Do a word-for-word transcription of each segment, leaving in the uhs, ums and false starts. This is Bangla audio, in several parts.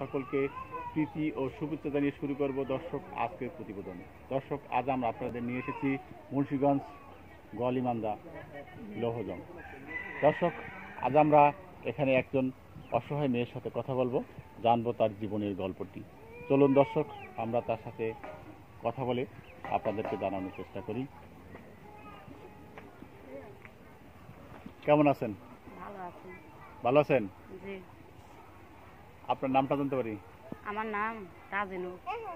সকলকে প্রীতি ও শুভেচ্ছা জানিয়ে শুরু করব দর্শক আজকের প্রতিবেদন। দর্শক, আজ আমরা আপনাদের নিয়ে এসেছি মুন্সিগঞ্জ গোয়ালিমান্দা লৌহজং। দর্শক, আজ আমরা এখানে একজন অসহায় মেয়ের সাথে কথা বলবো, জানবো তার জীবনের গল্পটি। চলুন দর্শক, আমরা তার সাথে কথা বলে আপনাদেরকে জানানোর চেষ্টা করি। কেমন আছেন? ভালো আছি। ভালো আছেন? জি। আপনার নামটা জানতে পারি? আমার নাম রাজিনুর।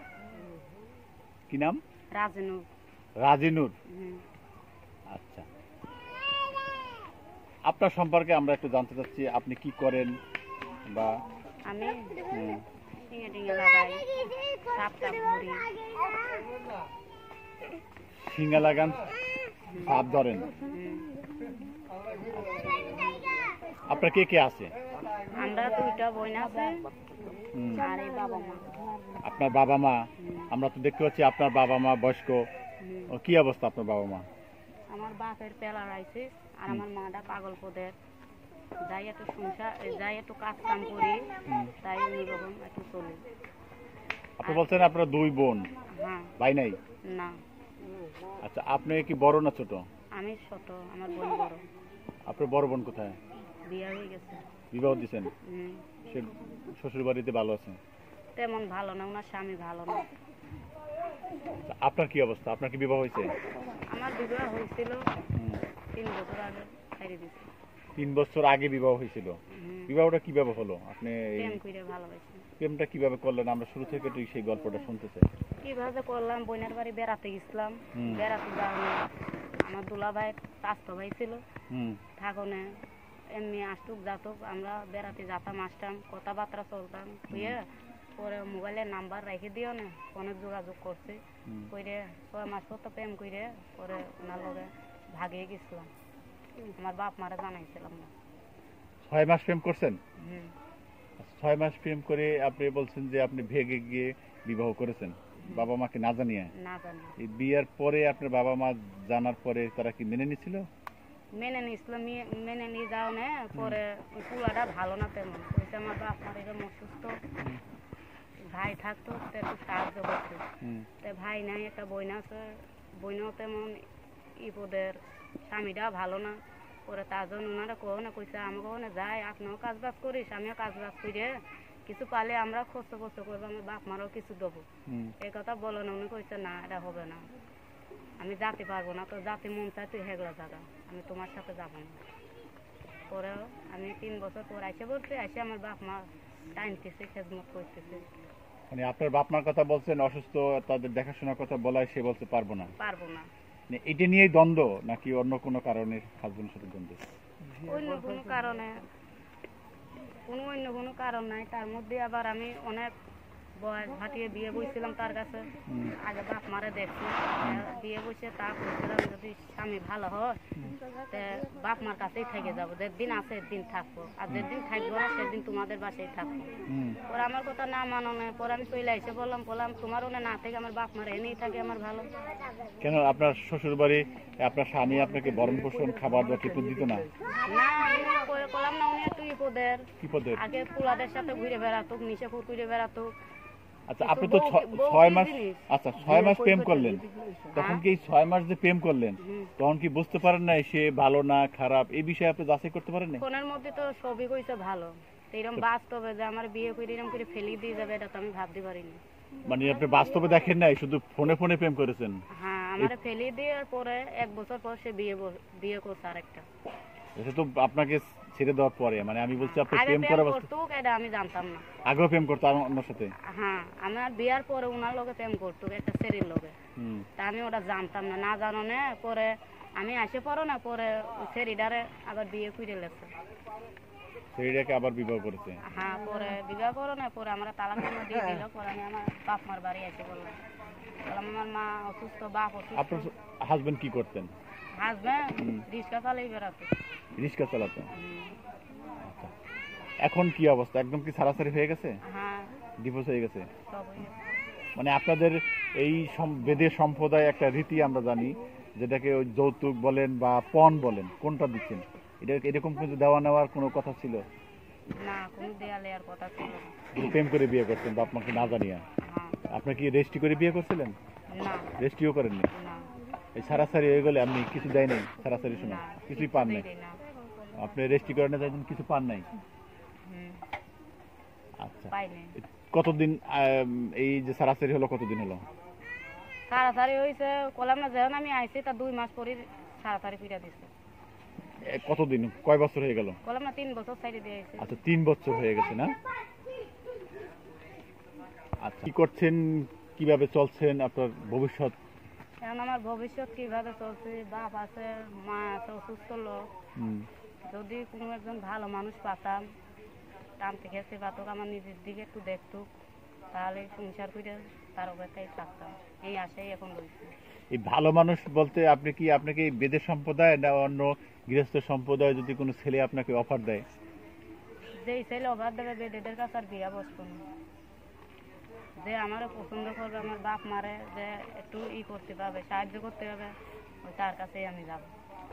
কি নাম? রাজিনুর। রাজিনুর। হুম। আচ্ছা, আপনার সম্পর্কে আমরা একটু জানতে চাচ্ছি, আপনি কি করেন? বা আমি হুম, টিঙে টিঙে লাগাই, সাপ টাপ ধরি। শিঙা লাগান, সাপ ধরেন। হুম। আপনার কে কে আছে? আমরা দুইটা বোন আছে হুম, আর এই বাবা মা। আপনার বাবা মা? আমরা তো দেখতে পাচ্ছি আপনার বাবা মা বয়স্ক। হুম। ও, কি অবস্থা আপনার বাবা মা? আমার বাপের পেলার আইছে আর আমার মাটা পাগল পদের। যাই একটু সংসার যাই একটু কাজ কাম করি, তাই ওইরকম একটু চলি। আপনি বলছেন আপনার দুই বোন, হ্যাঁ। ভাই নাই? না, আচ্ছা, আপনি কি বড় না ছোট? আমি ছোট, আমার বোন বড়। আপনার বড় বোন কোথায়? বিয়ে হয়ে গেছে। বিবাহ দিচ্ছেন? হুম। সে শ্বশুর বাড়িতে ভালো আছে? তেমন ভালো না, ওনার স্বামী ভালো না। আচ্ছা, আপনার কি অবস্থা? আপনার কি বিবাহ হয়েছে? আমার বিবাহ হয়েছিল হুম, তিন বছর আগে, ছাইড়ে দিছি। তিন বছর আগে বিবাহ হয়েছিল। হুম। বিবাহটা কিভাবে হলো? আপনি এই প্রেম করে ভালোবাসি। প্রেমটা কিভাবে করলেন? আমরা শুরু থেকে একটু সেই গল্পটা শুনতে চাই। কিভাবে করলাম, বোনের বাড়ি বেড়াতে গেছিলাম। হুম। বেড়াতে যাওয়া আমার দুলা ভাই স্বাস্থ্য ভাই ছিল হুম, থাকনে, এমনি আসতুক যাতুক আমরা বেড়াতে যেতাম, আসতাম, কথাবার্তা চলতাম। হইয়ে পরে মোবাইলের নাম্বার রেখে দিও না, ফোনে যোগাযোগ করছে। হুম। করে ছয় মাস তো প্রেম করে পরে ওনার লগে ভাগিয়ে গেছিলাম। আমার বাপ মারা জানাইছিলাম না। ছয় মাস প্রেম করছেন? হুম। আচ্ছা, ছয় মাস প্রেম করে আপনি বলছেন যে আপনি ভেগে গিয়ে বিবাহ করেছেন বাবা মাকে না জানিয়ে। না জানি। এই বিয়ের পরে আপনার বাবা মা জানার পরে তারা কি মেনে নিছিল? মেনে নিয়েছিল, মেনে নিয়ে যাও না। পরে ওই পুলাটা ভালো না তেমন, কইছে আমার বাপ মার এরকম অসুস্থ, ভাই থাকতো তো একটু সাহায্য করছে। হুম, তো ভাই নাই, একটা বোন আছে, বোনও তেমন ইপদের, স্বামীটা ভালো না। পরে তার জন্য ওনারা কো না কইছে আমাকে ওখানে যাই, আপনিও কাজ বাজ করিস, আমিও কাজ বাজ করে কিছু পালে আমরা খরচ খরচ করবো, আমার বাপ মারও কিছু দেবো। হুম। এই কথা বলো না, উনি কইছে না এটা হবে না, আমি যাতে পারবো না, তো যাতে মন চাই তুই হেগড়া জায়গা, আমি তোমার সাথে যাবো না। পরে আমি তিন বছর পর আইসে বলছি, আইসে আমার বাপ মা টাইনতেছে, খেদমত করতেছে। মানে আপনার বাপ মার কথা বলছেন, অসুস্থ, তাদের দেখাশোনার কথা বলায় সে বলতে পারবো না। পারবো না। মানে এটা নিয়েই দ্বন্দ্ব নাকি অন্য কোনো কারণে হাজবেন্ডের সাথে দ্বন্দ্ব? অন্য কোনো কারণে, কোনো অন্য কোনো কারণ নাই। তার মধ্যে আবার আমি অনেক বয়স ভাটিয়ে বিয়ে বইছিলাম তার কাছে। হুম, আগে বাপ মারে দেখছি, বিয়ে বসে তা বলছিলাম যদি স্বামী ভালো হয় তে বাপ মার কাছেই থেকে যাবো, যেদিন আছে একদিন থাকবো, আর যেদিন থাকবো না সেদিন তোমাদের বাসায় থাকবো। হুম। পরে আমার কথা না মানো না, পরে আমি চলে এসে বললাম বললাম তোমার ওনে না থেকে আমার বাপ মার এনেই থাকে আমার ভালো। কেন আপনার শ্বশুর বাড়ি আপনার স্বামী আপনাকে ভরণ পোষণ খাবার দাবার কিছু দিত না? না, আমি করে করলাম না, উনি একটু ইপদের, কি পদে? আগে পুলাদের সাথে ঘুরে বেড়াতুক, নিচে ফুট ঘুরে বেড়াতুক। আচ্ছা, আপনি তো ছ- ছয় মাস আচ্ছা ছয় মাস প্রেম করলেন, তখন কি এই ছয় মাস যে প্রেম করলেন তখন কি বুঝতে পারেন না সে ভালো না খারাপ, এই বিষয়ে আপনি যাচাই করতে পারেন না? ফোনের মধ্যে তো সবই কইছে ভালো, তো এরকম বাস্তবে যে আমার বিয়ে করে এরকম করে ফেলি দিয়ে যাবে এটা তো আমি ভাবতে পারিনি। মানে আপনি বাস্তবে দেখেন নাই, শুধু ফোনে ফোনে প্রেম করেছেন? হ্যাঁ, আমার ফেলি দেওয়ার পরে এক বছর পর সে বিয়ে বল- বিয়ে করছে আরেকটা। এটা তো আপনাকে ছেড়ে দেওয়ার পরে, মানে আমি বলছি আপনি আগে প্রেম প্রেম করা অবস্থা করতো এটা আমি জানতাম না। আগেও প্রেম করতো আর অন্যর সাথে? হ্যাঁ, আমার বিয়ার পরে উনার লগে প্রেম করতো একটা ছেলের লগে, হুম, তা আমি ওটা জানতাম না, না জানো না। পরে আমি আসে পড়ো না, পরে ছেলেটারে আবার বিয়ে করে লেছে। সেইটাকে আবার বিবাহ করেছে? হ্যাঁ, পরে বিবাহ করো না, পরে আমরা তালাক দিয়ে দিল। পরে আমি আমার বাপ মার বাড়ি এসে বললাম বললাম আমার মা অসুস্থ, বাপ অসুস্থ। আপনার হাজবেন্ড কি করতেন? হাজবেন্ড রিক্সা চালিয়ে বেড়াতো। রিক্সা চালাতেন? হুম। আচ্ছা, এখন কি অবস্থা? একদম কি ছাড়াছাড়ি হয়ে গেছে? হ্যাঁ, ডিভোর্স হয়ে গেছে? সব হয়ে গেছে। মানে আপনাদের এই সম- বেদের সম্প্রদায় একটা রীতি আমরা জানি, যেটাকে ওই যৌতুক বলেন বা পণ বলেন, কোনটা দিচ্ছেন? এটা এরকম কিছু দেওয়া নেওয়ার কোনো কথা ছিল? না কোনো দেয়ালে আর কথা ছিল না। প্রেম করে বিয়ে করছেন বাপ মাকে না জানিয়ে? হ্যাঁ। আপনি কি রেজিস্ট্রি করে বিয়ে করছিলেন? না রেজিস্ট্রিও করেননি? না এই সারাসারি হয়ে গেলে আপনি কিছু দেয় নাই? সারাসারি শোনা না, কিছুই কিছু পান নাই? দেরি না। আপনি রেজিস্ট্রি করেন না যাইতেন, কিছু পান নাই? হুম, আচ্ছা, পাইনি। কতদিন আম, এই যে সারাসারি হলো কতদিন হলো? তাড়াতাড়ি হয়েছে কলাম না, যখন আমি আইছি তার দুই মাস পরে তাড়াতাড়ি ফিরে দিচ্ছে। এ, কতদিন, কয় বছর হয়ে গেল? কলাম না তিন বছর সাইডে দিয়ে আইছে। আচ্ছা, তিন বছর হয়ে গেছে না? আচ্ছা, কি করছেন, কিভাবে চলছেন, আপনার ভবিষ্যৎ? এখন আমার ভবিষ্যৎ কিভাবে চলছে, বাপ আছে, মা আছে, অসুস্থ লোক। হুম, যদি কোনো একজন ভালো মানুষ পাতাম, টানতে খেতে পাতুক, আমার নিজের দিকে একটু দেখতুক, তাহলে সংসার করে তার অপেক্ষায় থাকতাম। এই আশাই এখন রয়েছে। এই ভালো মানুষ বলতে আপনি কি, আপনাকে এই বেদের সম্প্রদায় না অন্য গৃহস্থ সম্প্রদায় যদি কোনো ছেলে আপনাকে অফার দেয়? যেই ছেলে অভাব দেবে বেদেদের কাছে আর বিয়া বসবো না। যে আমারও পছন্দ করবে, আমার বাপ মারে যে একটু ই করতে পারবে, সাহায্য করতে হবে, ওই তার কাছেই আমি যাব।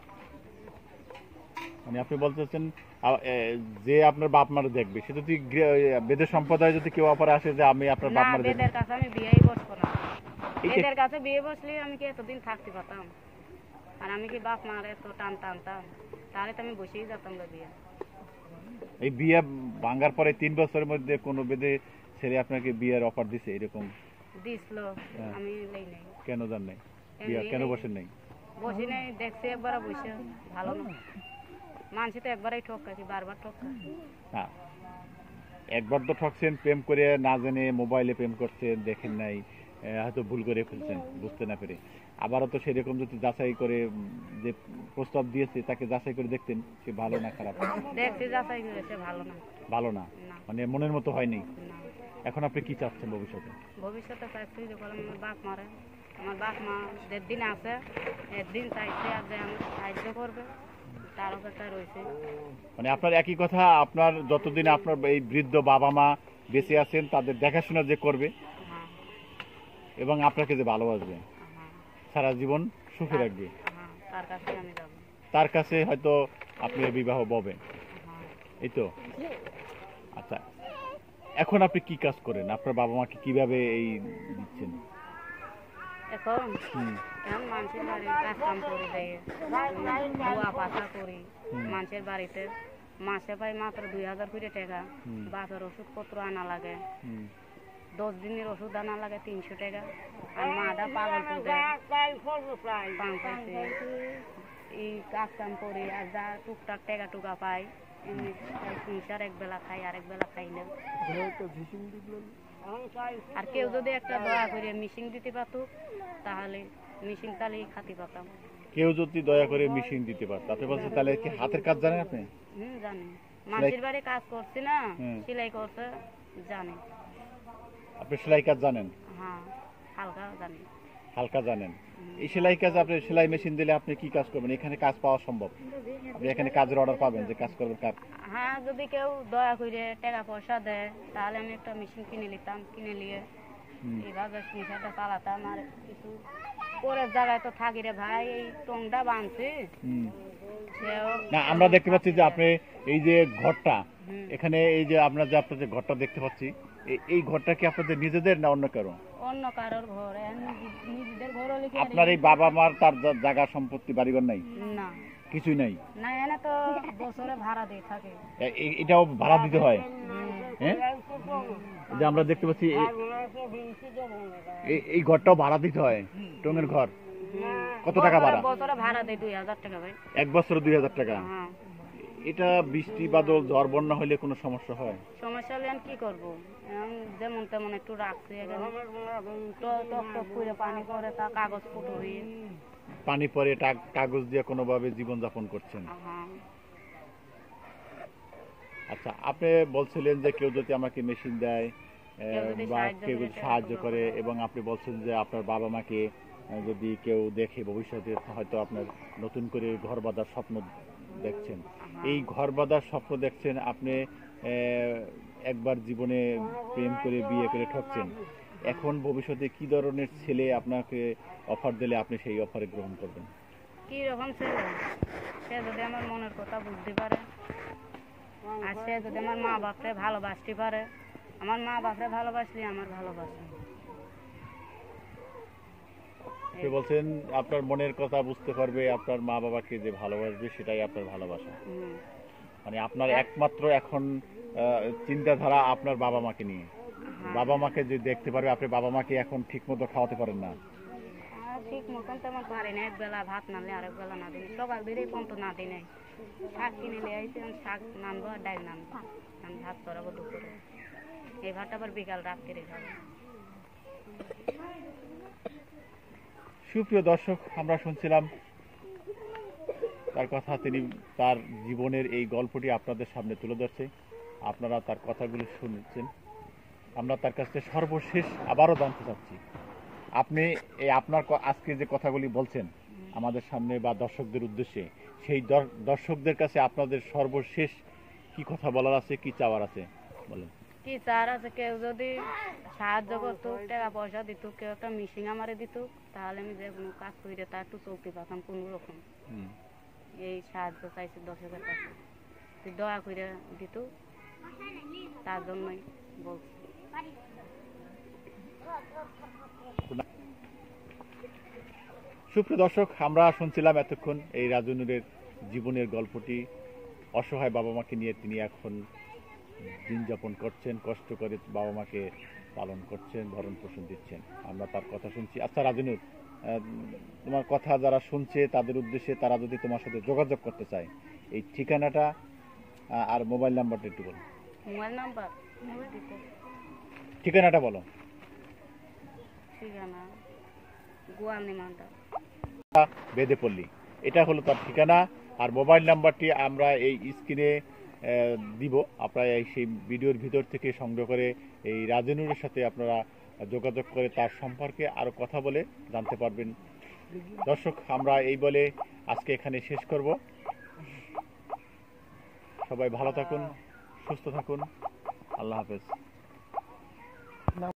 মানে আপনি বলতে চাচ্ছেন আ- এ, যে আপনার বাপ মারে দেখবে, সে যদি গৃহ- বেদের সম্প্রদায় যদি কেউ অফারে আসে যে আমি আপনার না, বাপ মারে দেখবো, বেদের কাছে আমি বিয়েই বসবো না। এইটা- বেদের কাছে বিয়ে বসলে আমি কি এতদিন থাকতে পারতাম? আর আমি কি বাপ মারে এত টান টানতাম? তাহলে তো আমি বসেই যেতাম না বিয়ে। এই বিয়ে ভাঙার পরে তিন বছরের মধ্যে কোনো বেদে ছেলে আপনাকে বিয়ের অফার দিছে এরকম? দিছিল, হ্যাঁ। আমি নেই নাই, কেন জান নাই? বিয়ে এমনি- কেন বসেন নাই? বসি নাই, দেখছি একবার বসে ভালো না। মানুষ তো একবারই ঠকা কি বারবার ঠকা? হ্যাঁ, একবার তো ঠকছেন, প্রেম করে না জেনে মোবাইলে প্রেম করছেন, দেখেন নাই, এ, হয়তো ভুল করে ফেলছেন বুঝতে না পেরে। আবারও তো সেরকম যদি যাচাই করে উম, যে প্রস্তাব দিয়েছে তাকে যাচাই করে দেখতেন সে ভালো না খারাপ। দেখছি যাচাই করেছে ভালো না। ভালো না, না মানে মনের মতো হয়নি। না, এখন আপনি কি চাচ্ছেন ভবিষ্যতে? ভবিষ্যতে চাইছি যে বলেন আমার বাপ মারে, আমার বাপ মা দেড় দিন আছে, একদিন চাইছে আর যে আমার সাহায্য করবে, তার অপেক্ষায় রয়েছে। মানে আপনার একই কথা, আপনার যতদিন আপনার এই বৃদ্ধ বাবা মা বেঁচে আছেন তাদের দেখাশোনা যে করবে হ্যাঁ এবং আপনাকে যে ভালোবাসবে, হ্যাঁ সারা জীবন সুখে রাখবে, হ্যাঁ, তার কাছে আমি যাবো। তার কাছে হয়তো আপনি বিবাহ ববেন, হ্যাঁ, এই তো? আচ্ছা, এখন আপনি কি কাজ করেন, আপনার বাবা মাকে কিভাবে এই দিচ্ছেন? এখন হুম, এখন মানুষের বাড়ি কাজ কাম করে দেয়, ধোয়া পাতা করি হুম। মানুষের বাড়িতে, মাসে পাই মাত্র দুই হাজার করে টাকা। হুম। বাপের ওষুধপত্র আনা লাগে, হুম, দশ দিনের ওষুধ আনা লাগে তিনশো টাকা। আর মাদা পাগল পুজো এই কাজ কাম করি, আর যা টুকটাক টাকা টুকা পাই এমনি সংসার এক বেলা খাই আর এক বেলা খাই না। আর কেউ যদি একটা দয়া করে মিশিং দিতে পারতো তাহলে মিশিং তাহলেই খাতে পারতাম। কেউ যদি দয়া করে মেশিন দিতে পারত, আপনি বলছেন তাহলে কি হাতের কাজ জানেন আপনি? হুম, জানি। মানুষের বাড়ি কাজ করছি না, হুম। সেলাই করতে জানি। আপনি সেলাই কাজ জানেন? হ্যাঁ, হালকা জানি। হালকা জানেন। এই সেলাই কাজ, আপনি সেলাই মেশিন দিলে আপনি কি কাজ করবেন? এখানে কাজ পাওয়া সম্ভব? আপনি এখানে কাজের অর্ডার পাবেন যে কাজ করবেন কাজ? হ্যাঁ, যদি কেউ দয়া করে টাকা পয়সা দেয় তাহলে আমি একটা মেশিন কিনে নিতাম, কিনে নিয়ে হুম। এইভাবে সংসারটা চালাতাম। আর কিছু পরের জায়গায় তো থাকি রে ভাই, এই টংটা বাঁধছি হুম। সেও না, আমরা দেখতে পাচ্ছি যে আপনি এই যে ঘরটা, হুম। এখানে এই যে আমরা যে আপনাদের ঘরটা দেখতে পাচ্ছি, এই- এই ঘরটা কি আপনাদের নিজেদের না অন্য কারো? অন্য কারোর ঘর, এখন নিজে- নিজেদের ঘর হলে কি আর আপনার এই বাবা মার তার যা- জায়গা সম্পত্তি বাড়িঘর নাই? না কিছুই নাই? না, এনে তো বছরে ভাড়া দিয়ে থাকে। এ- এ- এটাও ভাড়া দিতে হয়? হুম। হ্যাঁ, এই যে আমরা দেখতে পাচ্ছি এই- এই- এই ঘরটাও ভাড়া দিতে হয়, টঙের ঘর। কত টাকা ভাড়া? বছরে- বছরে ভাড়া দেয় দুই হাজার টাকা ভাই। এক বছরে দুই হাজার টাকা? হ্যাঁ, এটা বৃষ্টি বাদল ঝড় বন্যা হলে কোনো সমস্যা হয়? সমস্যা হলে আমি কি করবো, এখন যেমন তেমন একটু রাখছি এখানে, ট- টক টক করে পানি পরে তা কাগজ ফুটো হয়ে। পানি পরে টা- কাগজ দিয়ে কোনোভাবে জীবন যাপন করছেন? হ্যাঁ, আচ্ছা, আপনি বলছিলেন যে কেউ যদি আমাকে মেশিন দেয় আহ, কেউ যদি বা সাহায্য কেউ করে, যদি সাহায্য করে, এবং আপনি বলছেন যে আপনার বাবা মাকে আহ, যদি কেউ দেখে ভবিষ্যতে হয়তো আপনার নতুন করে ঘর বাঁধার স্বপ্ন দেখছেন। এই ঘর বাঁধার স্বপ্ন দেখছেন আপনি, আহ, একবার জীবনে প্রেম করে বিয়ে করে ঠকছেন। এখন ভবিষ্যতে কি ধরনের ছেলে আপনাকে অফার দিলে আপনি সেই অফারে গ্রহণ করবেন? কি রকম ছেলে, সে যদি আমার মনের কথা বুঝতে পারে আর সে যদি আমার মা বাপরে ভালোবাসতে পারে, আমার মা বাপরে ভালোবাসলে আমার ভালোবাসে। সে বলছেন আপনার মনের কথা বুঝতে পারবে, আপনার মা বাবাকে যে ভালোবাসবে সেটাই আপনার ভালোবাসা। হুম। মানে আপনার একমাত্র এখন আহ, চিন্তাধারা আপনার বাবা মাকে নিয়ে। হ্যাঁ। বাবা মাকে যে দেখতে পারবে, আপনি বাবা মাকে এখন ঠিক মতো খাওয়াতে পারেন না। আর ঠিক মতন তেমন পারি না, এক বেলা ভাত নালে আরেক বেলা না দিই, সকাল দিলেই পর্যন্ত না দিই নাই। শাক কিনে নিয়ে আইছি, আমি শাক নানবো আর ডাল নানবো, আমি ভাত করাবো দুপুরে, এই ভাতটা আবার বিকাল রাত্রে খাবো। সুপ্রিয় দর্শক, আমরা শুনছিলাম তার কথা, তিনি তার জীবনের এই গল্পটি আপনাদের সামনে তুলে ধরছে, আপনারা তার কথাগুলো শুনছেন। আমরা তার কাছে সর্বশেষ আবারও জানতে চাচ্ছি, আপনি এই আপনার ক- আজকে যে কথাগুলি বলছেন আমাদের সামনে বা দর্শকদের উদ্দেশ্যে, সেই দর- দর্শকদের কাছে আপনাদের সর্বশেষ কি কথা বলার আছে, কি চাওয়ার আছে বলেন। কি চার আছে, কেউ যদি সাহায্য করতো, টাকা পয়সা দিত, কেউ একটা মিশিং আমারে দিত, তাহলে আমি যে কোনো কাজ করে তা একটু চলতে পারতাম কোনো রকম। হুম। এই সাহায্য চাইছি দর্শকের কাছে, তুই দয়া করে দিত, তার জন্যই বলছি। সুপ্রিয় দর্শক, আমরা শুনছিলাম এতক্ষণ এই রাজু নূরের জীবনের গল্পটি। অসহায় বাবা মাকে নিয়ে তিনি এখন দিন যাপন করছেন, কষ্ট করে বাবা মাকে পালন করছেন, ভরণ পোষণ দিচ্ছেন। আমরা তার কথা শুনছি। আচ্ছা রাজু নূর, আহ, তোমার কথা যারা শুনছে তাদের উদ্দেশ্যে, তারা যদি তোমার সাথে যোগাযোগ করতে চায়, এই ঠিকানাটা আহ, আর মোবাইল নাম্বারটা একটু বলো। মোবাইল নাম্বার দিতে, ঠিকানাটা বলো। ঠিকানা গোয়াল নিমানটা, বেদেপল্লী, এটা হলো তার ঠিকানা। আর মোবাইল নাম্বারটি আমরা এই স্ক্রিনে দিব, আপনারা এই সেই ভিডিওর ভিতর থেকে সংগ্রহ করে এই রাজনুরের সাথে আপনারা যোগাযোগ করে তার সম্পর্কে আরো কথা বলে জানতে পারবেন। দর্শক, আমরা এই বলে আজকে এখানে শেষ করব। সবাই ভালো থাকুন, সুস্থ থাকুন, আল্লাহ হাফেজ।